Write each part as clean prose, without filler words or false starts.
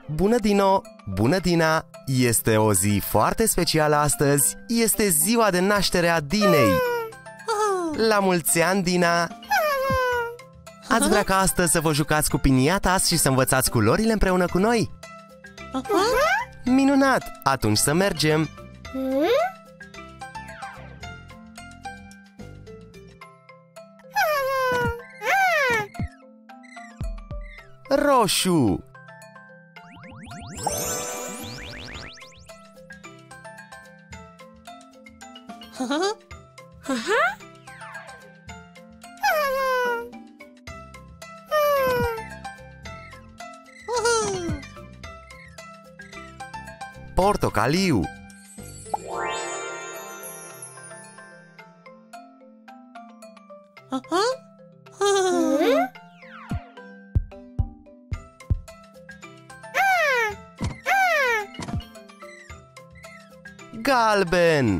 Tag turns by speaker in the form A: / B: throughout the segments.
A: Bună, Dino! Bună, Dina! Este o zi foarte specială astăzi. Este ziua de naștere a Dinei. La mulți ani, Dina! Ați vrea ca astăzi să vă jucați cu piniatas și să învățați culorile împreună cu noi? Minunat! Atunci să mergem! Roșu! Portocaliu! Galben!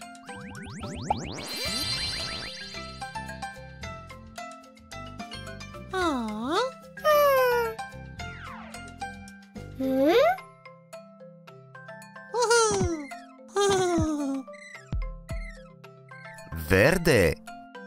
A: Verde!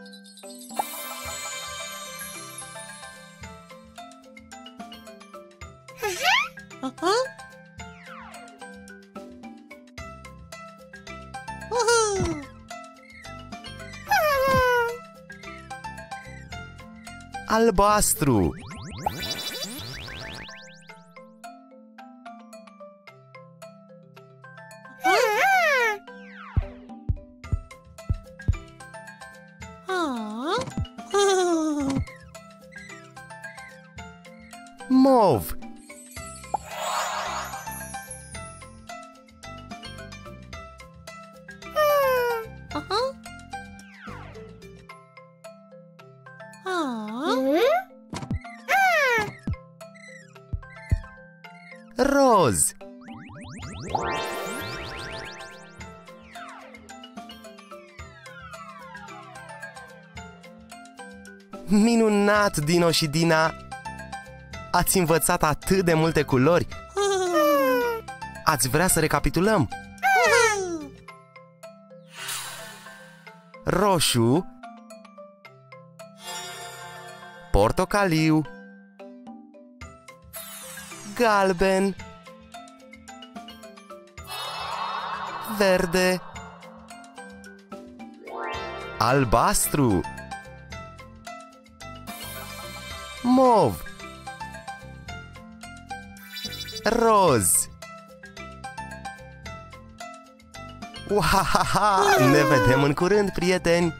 A: Albastru! Mov! Roz! Minunat, Dino și Dina! Ați învățat atât de multe culori! Ați vrea să recapitulăm? Roșu, portocaliu, galben, verde, albastru, mov, roz. Uahaha! Ne vedem în curând, prieteni!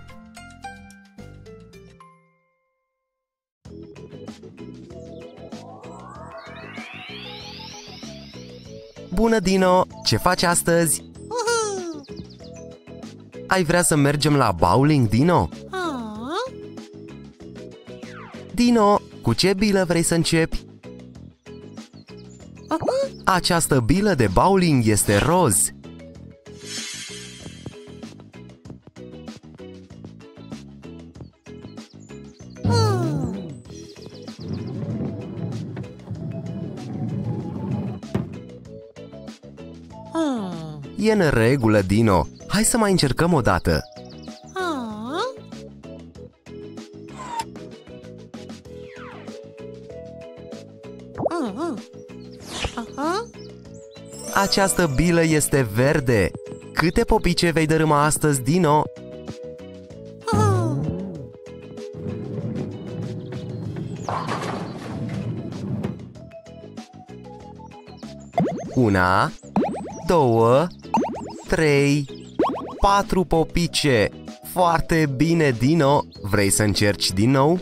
A: Bună, Dino! Ce faci astăzi? Ai vrea să mergem la bowling, Dino? Dino, cu ce bilă vrei să începi? Această bilă de bowling este roz. E în regulă, Dino. Hai să mai încercăm o dată. Această bilă este verde. Câte popice vei dărâma astăzi, Dino? Una, două, 3, 4 popice. Foarte bine, Dino. Vrei să încerci din nou?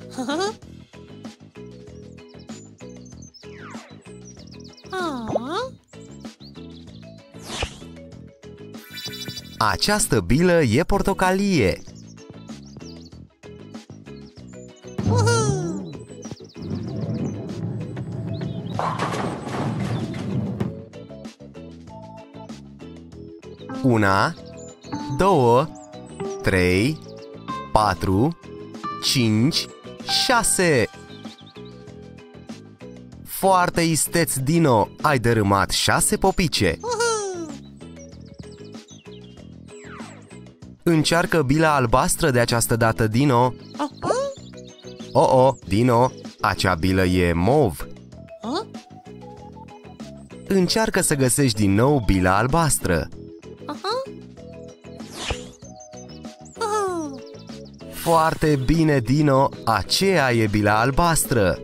A: Această bilă e portocalie. Una, două, 3, 4, 5, 6. Foarte isteț, Dino! Ai dărâmat 6 popice! Încearcă bila albastră de această dată, Dino! Oh, Dino! Acea bilă e mov! Încearcă să găsești din nou bila albastră! Foarte bine, Dino! Aceea e bila albastră!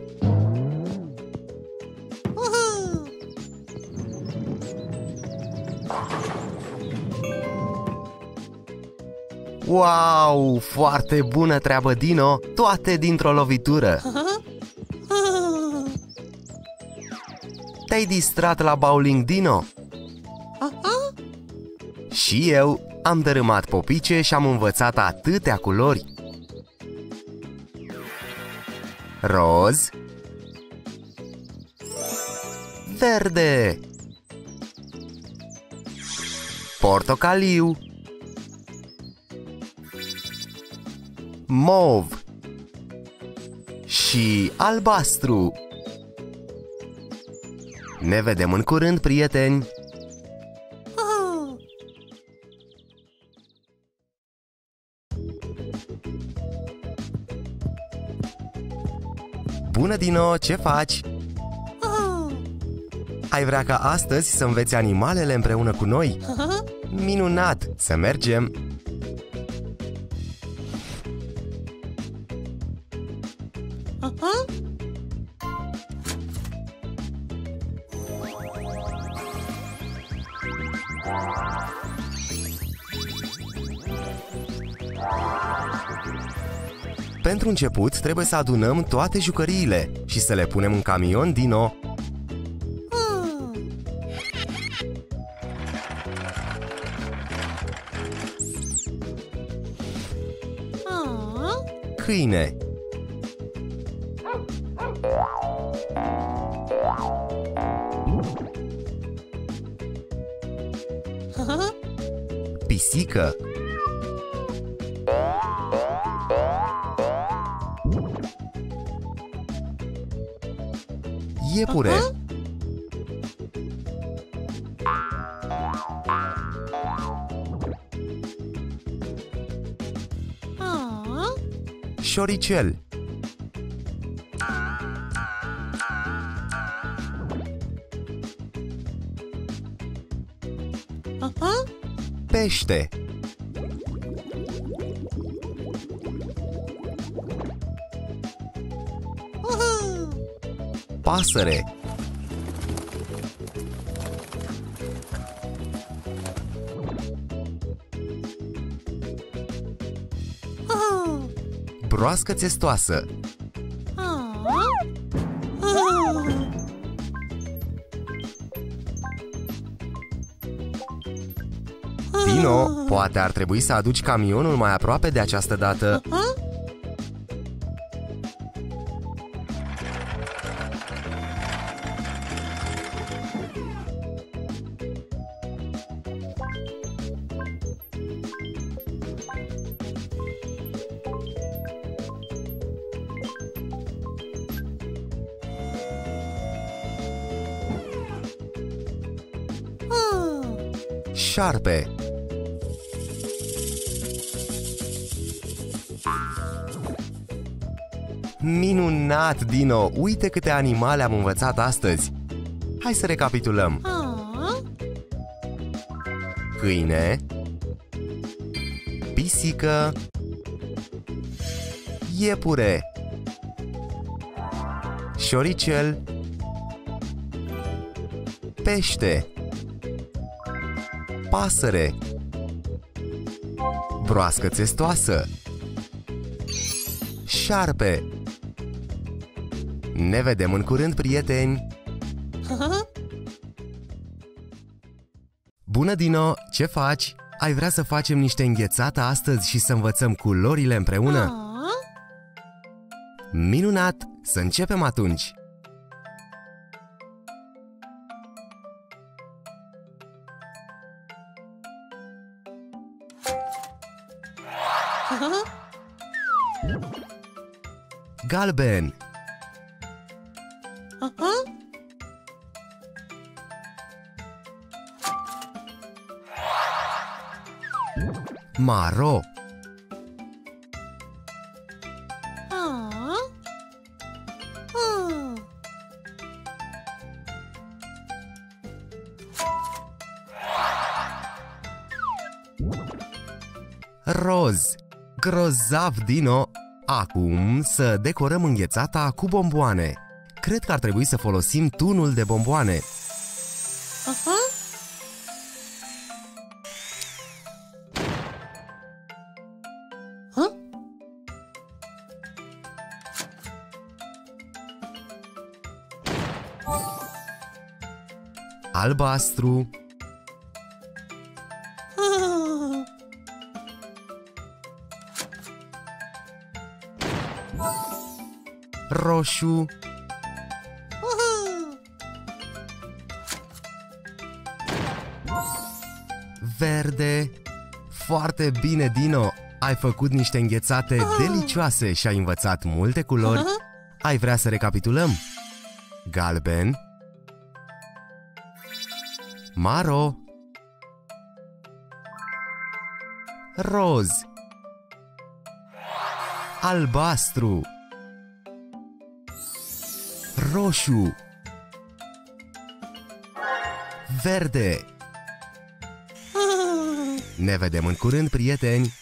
A: Wow! Foarte bună treabă, Dino! Toate dintr-o lovitură! Te-ai distrat la bowling, Dino? Și eu am dărâmat popice și am învățat atâtea culori. Roz, verde, portocaliu, mov și albastru. Ne vedem în curând, prieteni! Bună, Dino! Ce faci? Ai vrea ca astăzi să înveți animalele împreună cu noi? Minunat! Să mergem! Pentru început, trebuie să adunăm toate jucăriile și să le punem în camion, Dino. Câine, pisică, iepure, șoricel, pește, pasăre, broască țestoasă, Dino, poate ar trebui să aduci camionul mai aproape de această dată. Șarpe, minunat, Dino! Uite câte animale am învățat astăzi! Hai să recapitulăm! Câine, pisică, iepure, șoricel, pește, pasăre, broască țestoasă, șarpe. Ne vedem în curând, prieteni! Bună, Dino! Ce faci? Ai vrea să facem niște înghețată astăzi și să învățăm culorile împreună? Minunat! Să începem atunci! Galben, Maro. Roz. Grozav, Dino! Acum să decorăm înghețata cu bomboane. Cred că ar trebui să folosim tunul de bomboane. Albastru. Roșu. Verde. Foarte bine, Dino! Ai făcut niște înghețate delicioase și ai învățat multe culori. Ai vrea să recapitulăm? Galben. Maro. Roz. Albastru. Roșu. Verde. Ne vedem în curând, prieteni!